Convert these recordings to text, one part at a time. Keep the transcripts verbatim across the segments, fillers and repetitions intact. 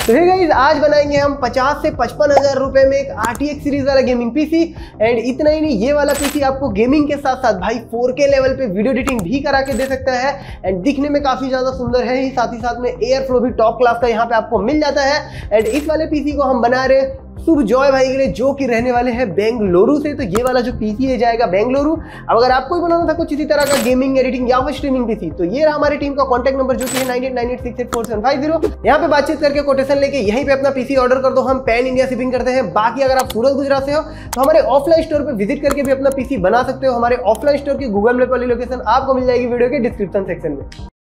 तो hey guys, आज बनाएंगे हम पचास से पचपन हजार रुपए में एक आर टी एक्स सीरीज वाला गेमिंग पीसी। एंड इतना ही नहीं, ये वाला पीसी आपको गेमिंग के साथ साथ भाई फोर के लेवल पे वीडियो एडिटिंग भी करा के दे सकता है। एंड दिखने में काफी ज्यादा सुंदर है ही, साथ ही साथ में एयर फ्लो भी टॉप क्लास का यहाँ पे आपको मिल जाता है। एंड इस वाले पीसी को हम बना रहे शुभ जॉय भाई के लिए, जो कि रहने वाले हैं बेंगलुरु से। तो ये वाला जो पीसी है जाएगा बेंगलुरु। अब अगर आपको भी बनाना था कुछ इसी तरह का गेमिंग एडिटिंग या फिर स्ट्रीमिंग पीसी, तो ये रहा हमारी टीम का कॉन्टैक्ट नंबर, जो कि है nine eight nine eight six eight four seven five zero. यहाँ पे बातचीत करके कोटेशन लेके यहीं पे अपना पीसी ऑर्डर कर दो, हम पैन इंडिया शिपिंग करते हैं। बाकी अगर आप सूरत गुजरात से हो तो हमारे ऑफलाइन स्टोर पे विजिट करके भी अपना पीसी बना सकते हो। हमारे ऑफलाइन स्टोर की गूगल मैप वाली लोकेशन आपको मिल जाएगी वीडियो के डिस्क्रिप्शन सेक्शन में।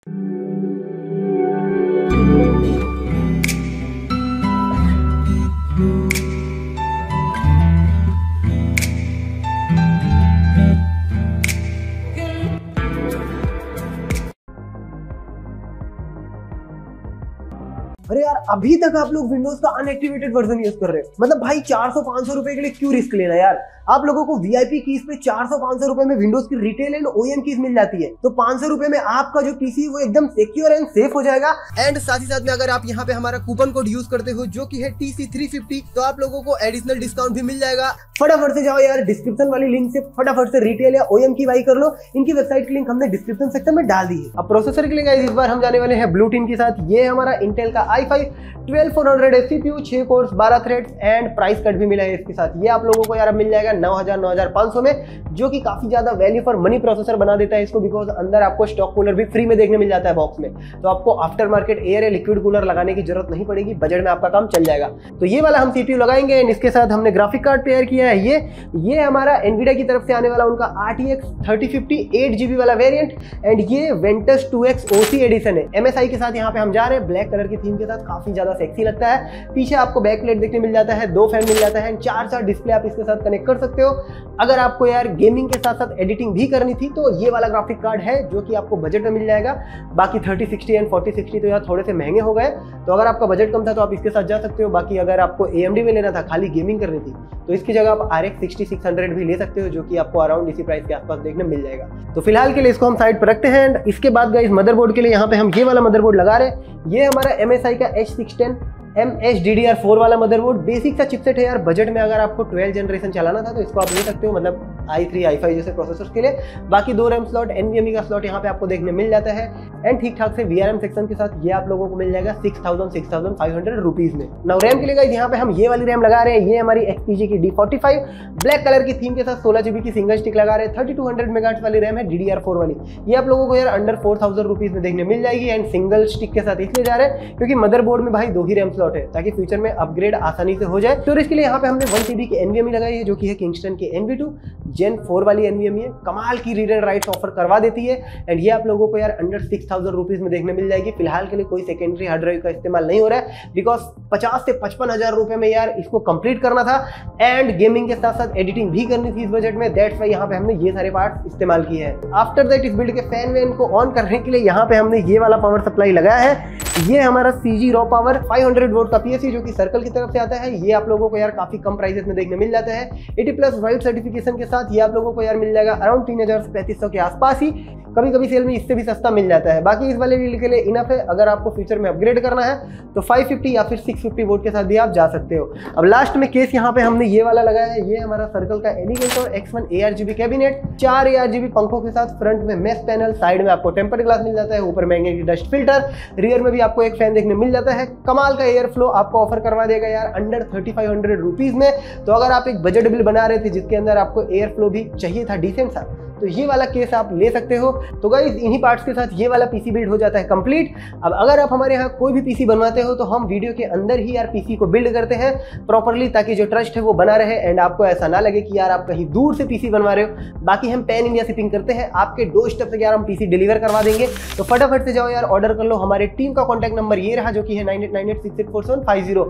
अरे यार, अभी तक आप लोग विंडोज का अनएक्टिवेटेड वर्जन यूज कर रहे हो। मतलब भाई चार सौ पाँच सौ रुपए के लिए क्यों रिस्क लेना यार। आप लोगों को वीआईपी कीज पे चार सौ पाँच सौ रुपए में विंडोज की रिटेल एंड ओएम कीज मिल जाती है। तो पाँच सौ रुपए में आपका जो पीसी वो एकदम सिक्योर एंड सेफ हो जाएगा। एंड साथ ही साथ में अगर आप यहाँ पे हमारा कूपन कोड यूज करते हो, जो कि है टी सी थ्री फिफ्टी, तो आप लोगों को एडिशनल डिस्काउंट भी मिल जाएगा। फटाफट से जाओ यार, डिस्क्रिप्शन वाली लिंक से फटाफट से रिटेल या ओएम की बाई कर लो। इनकी वेबसाइट की लिंक हमने डिस्क्रिप्शन सेक्शन में डाल दी है। अब प्रोसेसर के लिए गाइस, इस बार हम जाने वाले हैं ब्लू टीम के साथ। ये हमारा इंटेल का i five twelve four hundred S CPU, छह कोर्स, बारह थ्रेड्स एंड प्राइस कट भी मिला है इसके साथ। ये आप लोगों को यार मिल जाएगा नौ हजार नौ हजार पाँच सौ में, जो कि काफी ज्यादा वैल्यू फॉर मनी प्रोसेसर बना देता है इसको, बिकॉज अंदर आपको स्टॉक कूलर भी फ्री में देखने मिल जाता है बॉक्स में। तो आपको आफ्टर मार्केट एयर या लिक्विड कूलर लगाने की जरूरत नहीं पड़ेगी, बजट में आपका काम चल जाएगा। तो ये वाला हम सीपीयू लगाएंगे। एंड इसके साथ हमने ग्राफिक कार्ड तैयार किया है। ये ये हमारा एनवीडिया की तरफ से आने वाला उनका R T X thirty fifty eight GB वाला वेरिएंट। एंड ये Ventus two X OC edition है एमएसआई के साथ। यहाँ पे हम जा रहे हैं ब्लैक कलर की थीम के साथ, काफी ज्यादा सेक्सी लगता है। पीछे आपको बैक प्लेट देखने मिल जाता है, दो फैन मिल जाता है, चार चार डिस्प्ले आप इसके साथ कनेक्ट कर सकते हो। अगर आपको यार गेमिंग के साथ साथ एडिटिंग भी करनी थी तो ये वाला ग्राफिक कार्ड है, जो कि आपको बजट में मिल जाएगा। बाकी thirty sixty and forty sixty तो यार थोड़े से महंगे हो गए, तो अगर आपका बजट कम था तो आप इसके साथ जा सकते हो। बाकी अगर आपको एएमडी में लेना था, खाली गेमिंग करनी थी, तो इसकी जगह आप R X sixty six hundred भी ले सकते हो, जो कि आपको अराउंड इसी प्राइस के आसपास देखने मिल जाएगा। तो फिलहाल के लिए इसको हम साइड पर रखते हैं। एंड इसके बाद गाइस, मदरबोर्ड के लिए यहाँ पे हम ये वाला मदरबोर्ड लगा रहे हैं। ये हमारा एमएसआई का H six ten M H D D R four वाला मदरबोर्ड, बेसिक सा चिपसेट है यार। बजट में अगर आपको ट्वेल्व जनरेशन चलाना था तो इसको आप ले सकते हो, मतलब आई थ्री आई फाइव जैसे प्रोसेसर्स के लिए। बाकी दो रैम स्लॉट, एनवीएमई का स्लॉट यहाँ पे आपको देखने मिल जाता है। एंड ठीक ठाक से वीआरएम सेक्शन के साथ ये आप लोगों को मिल जाएगा six thousand six thousand five hundred rupees में। नाउ रैम के लिए गाइस, यहाँ पे हम ये वाली रैम लगा रहे हैं। ये हमारी एक्सपीजी की D forty five black colour की थीम के साथ सोलह जीबी की सिंगल स्टिक लगा रहे हैं। थर्टी टू हंड्रेड मेगाहर्ट्ज वाली रैम है, डी डी आर फोर वाली। ये आप लोगों को यार अंडर फोर थाउजेंड रुपीज में देखने मिल जाएगी। एंड सिंगल स्टिक के साथ इसलिए जा रहे हैं क्योंकि मदरबोर्ड में भाई दो ही रैम स्लॉट है, ताकि फ्यूचर में अपग्रेड आसानी से हो जाए। तो इसके लिए यहाँ पे हमने वन टीबी की एनवीएमई लगाई है, जो कि है किंगस्टन की N V two gen four वाली एनवीएमई है। कमाल की रीड एंड राइट्स ऑफर करवा देती है। एंड ये आप लोगों को यार अंडर सिक्स थाउजेंड रुपीज में देखने मिल जाएगी। फिलहाल के लिए कोई सेकेंडरी हार्ड ड्राइव का इस्तेमाल नहीं हो रहा है, बिकॉज पचास से पचपन हजार रुपए में यार इसको कंप्लीट करना था। एंड गेमिंग के साथ साथ एडिटिंग भी करनी थी इस बजट में, दैट्स वाई यहाँ पे हमने ये सारे पार्ट इस्तेमाल किए हैं। आफ्टर दैट इस बिल्ड के फैन वैन को ऑन करने के लिए यहाँ पे हमने ये वाला पावर सप्लाई लगाया है। ये हमारा CG raw power five hundred volt का पीएससी, जो कि सर्कल की तरफ से आता है। ये आप लोगों को यार काफी कम प्राइसेस में देखने मिल जाता है। एटी प्लस वाइट सर्टिफिकेशन के साथ ये आप लोगों को यार मिल जाएगा अराउंड तीन हजार पैंतीस सौ के आसपास ही। कभी कभी सेल में इससे भी सस्ता मिल जाता है। बाकी इस वाले बिल्ड के लिए इनफ है। अगर आपको फ्यूचर में अपग्रेड करना है तो फाइव फिफ्टी या फिर सिक्स फिफ्टी वोल्ट के साथ भी आप जा सकते हो। अब लास्ट में केस यहाँ पे हमने ये वाला लगाया है। ये हमारा सर्कल का alligator X one A R G B cabinet, चार ए आर जी बी पंखों के साथ, फ्रंट में मेश पैनल, साइड में आपको टेम्पर्ड ग्लास मिल जाता है, ऊपर महंगे की डस्ट फिल्टर, रियर में भी आपको एक फैन देखने मिल जाता है। कमाल का एयर फ्लो आपको ऑफर करवा देगा यार under thirty five hundred rupees में। तो अगर आप एक बजट बिल बना रहे थे जिसके अंदर आपको एयर फ्लो भी चाहिए था डिसेंट सा, तो ये वाला केस आप ले सकते हो। तो गाइस, इन्हीं पार्ट्स के साथ ये वाला पीसी बिल्ड हो जाता है कंप्लीट। अब अगर आप हमारे यहाँ कोई भी पीसी बनवाते हो तो हम वीडियो के अंदर ही यार पीसी को बिल्ड करते हैं प्रॉपर्ली, ताकि जो ट्रस्ट है वो बना रहे एंड आपको ऐसा ना लगे कि यार आप कहीं दूर से पीसी बनवा रहे हो। बाकी हम पैन इंडिया शिपिंग करते हैं, आपके डोर स्टेप तक यार हम पीसी डिलीवर करवा देंगे। तो फटाफट से जाओ यार, ऑर्डर कर लो। हमारे टीम का कॉन्टैक्ट नंबर ये रहा, जो कि है nine eight nine eight six eight four seven five zero.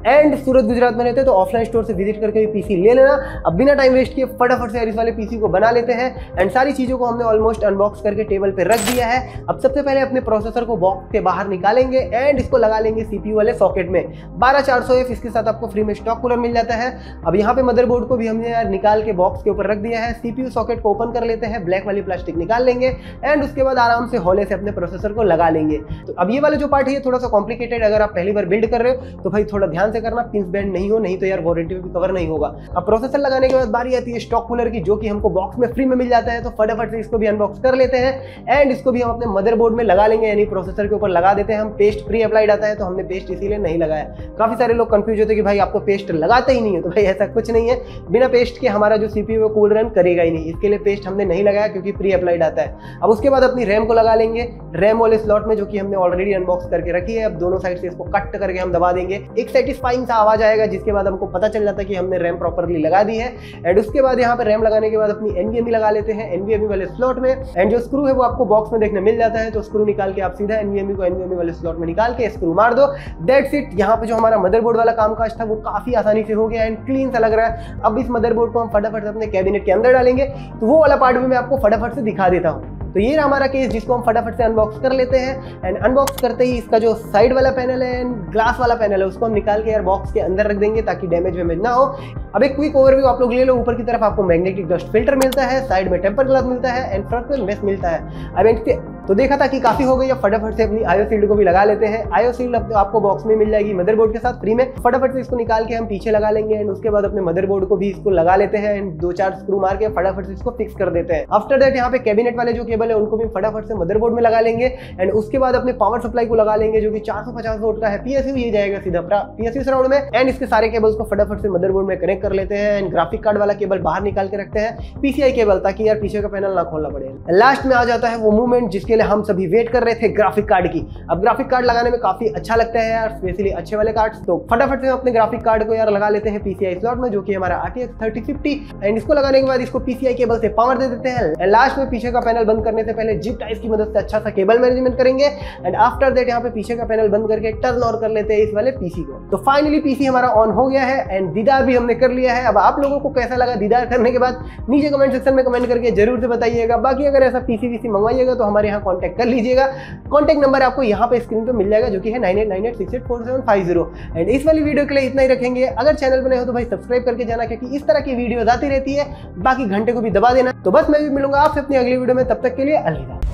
And Surat Gujarat में रहते हैं तो ऑफलाइन स्टोर से विजिट करके भी पीसी ले लेना। अब बिना टाइम वेस्ट किए फटाफट से यार इस वाले पीसी को बना लेते हैं। एंड सारी चीजों को हमने ऑलमोस्ट अनबॉक्स करके टेबल पे रख दिया है। अब सबसे पहले अपने प्रोसेसर को बॉक्स के बाहर निकालेंगे एंड इसको लगा लेंगे सीपीयू वाले सॉकेट में। बारह चार सौ एफ इसके साथ आपको फ्री में स्टॉक कूलर मिल जाता है। अब यहाँ पे मदरबोर्ड को भी हमने यार निकाल के बॉक्स के ऊपर रख दिया है। सीपीयू सॉकेट को ओपन कर लेते हैं, ब्लैक वाली प्लास्टिक निकाल लेंगे एंड उसके बाद आराम से हौले से अपने प्रोसेसर को लगा लेंगे। तो अब ये वाला जो पार्ट है थोड़ा सा कॉम्प्लिकेटेड, अगर आप पहली बार बिल्ड कर रहे हो तो भाई थोड़ा ध्यान से करना, पिंस बैंड नहीं हो, नहीं तो यार वारंटी में भी कवर नहीं होगा। अब प्रोसेसर लगाने के बाद बारी आती है स्टॉक कूलर की, जो कि हमको बॉक्स में फ्री में मिल जाता है। तो फटाफट से इसको भी अनबॉक्स कर लेते हैं एंड इसको भी हम अपने मदरबोर्ड में लगा लेंगे, यानी प्रोसेसर के ऊपर लगा देते हैं। हम पेस्ट प्री अप्लाइड आता है तो हमने पेस्ट इसीलिए नहीं लगाया। काफी सारे लोग कंफ्यूज होते हैं कि भाई आप तो पेस्ट लगाते ही नहीं है, तो भाई ऐसा कुछ नहीं है। बिना पेस्ट के हमारा जो सीपीयू है कूल रन करेगा ही नहीं, इसके लिए पेस्ट हमने नहीं लगाया क्योंकि प्री अप्लाइड आता है। अब उसके बाद अपनी रैम को लगा लेंगे, रैम वाले स्लॉट में जो कि हमने ऑलरेडी अनबॉक्स करके रखी है। अब दोनों साइड से इसको कट करके हम दबा देंगे, एक सेटिस्फाइंग सा आवाज आएगा जिसके बाद हमको पता चल जाता है कि हमने रैम प्रॉपर्ली लगा दी है। एंड उसके बाद यहाँ पे रैम लगाने के बाद अपनी एनवीएमई लगा लेते हैं एनवीएमई वाले स्लॉट में। एंड जो स्क्रू है वो आपको बॉक्स में देखने मिल जाता है, तो स्क्रू निकाल के आप सीधा एनवीएमई को एनवीएमई वाले स्लॉट में निकाल के स्क्रू मार दो। That's it. यहाँ पे जो हमारा मदरबोर्ड वाला कामकाज था वो काफी आसानी से हो गया एंड क्लीन सा लग रहा है। अब इस मदरबोर्ड को हम फटाफट से अपने कैबिनेट के अंदर डालेंगे, तो वो वाला पार्ट भी मैं आपको फटाफट से दिखा देता हूँ। तो ये रहा हमारा केस जिसको हम फटाफट से अनबॉक्स कर लेते हैं। एंड अनबॉक्स करते ही इसका जो साइड वाला पैनल है एंड ग्लास वाला पैनल है उसको हम निकाल के यार बॉक्स के अंदर रख देंगे ताकि डैमेज वेमेज ना हो। अब एक क्विक ओवरव्यू आप लोग ले लो। ऊपर की तरफ आपको मैग्नेटिक डस्ट फिल्टर मिलता है, साइड में टेम्पर ग्लास मिलता है एंड फ्रंट में मेश मिलता है। अब तो देखा था कि काफी हो गई, अब फटाफट से अपनी आईओ शील्ड को भी लगा लेते हैं। आईओ शील्ड अब तो आपको बॉक्स में मिल जाएगी मदरबोर्ड के साथ फ्री में। फटाफट से इसको निकाल के हम पीछे लगा लेंगे एंड उसके बाद अपने मदरबोर्ड को भी इसको लगा लेते हैं एंड दो चार स्क्रू मार के फटाफट से इसको फिक्स कर देते हैं। आफ्टर दैट यहाँ पे कैबिनेट वाले जो केबल है उनको भी फटाफट से मदरबोर्ड में लगा लेंगे एंड उसके बाद अपने पावर सप्लाई को लगा लेंगे जो कि चार सौ पचास वोल्ट का है। पीएसयू ये जाएगा सीधा पीएसयू सराउंड में एंड इसके सारे केबल्स को फटाफट से मदरबोर्ड में कनेक्ट कर लेते हैं एंड ग्राफिक कार्ड वाला केबल बाहर निकाल के रखते हैं, पीसीआई केबल, ताकि यार पीछे का पैनल ना खोलना पड़े। लास्ट में आ जाता है वो मूवमेंट जिसके लिए हम सभी वेट कर रहे थे, ग्राफिक कार्ड की। अब ग्राफिक कार्ड लगाने में काफी अच्छा लगता है यार, स्पेशली अच्छे वाले कार्ड्स। तो फटाफट से हम अपने ग्राफिक कार्ड को यार लगा लेते हैं पीसीआई स्लॉट में, जो कि हमारा आरटीएक्स थर्टी फिफ्टी। एंड इसको लगाने के बाद इसको पीसीआई केबल से पावर दे देते हैं एंड लास्ट में पीछे का पैनल बंद करने से पहले जिप टाइप की मदद से अच्छा सा केबल मैनेजमेंट करेंगे एंड आफ्टर दैट यहाँ पे पीछे का पैनल बंद करके टर्न ऑन कर लेते हैं इस वाले पीसी को। तो फाइनली पीसी हमारा ऑन हो गया है एंड दीदार भी हमने कर लिया है। अब आप लोगों को कैसा लगा दीदार करने के बाद नीचे कमेंट सेक्शन में कमेंट करके जरूर से बताइएगा। बाकी अगर ऐसा पीसी वीसी मंगवाइएगा तो हमारे यहाँ कॉन्टैक्ट कर लीजिएगा। कॉन्टैक्ट नंबर आपको यहाँ पे स्क्रीन पे मिल जाएगा जो कि है nine eight nine eight six eight four seven five zero. And इस वाली वीडियो के लिए इतना ही रखेंगे। अगर चैनल पर नए हो तो भाई सब्सक्राइब करके जाना, क्योंकि इस तरह की वीडियो आती रहती है। बाकी घंटे को भी दबा देना। तो बस मैं भी मिलूंगा आपसे अपनी अगली वीडियो में, तब तक के लिए अलविदा।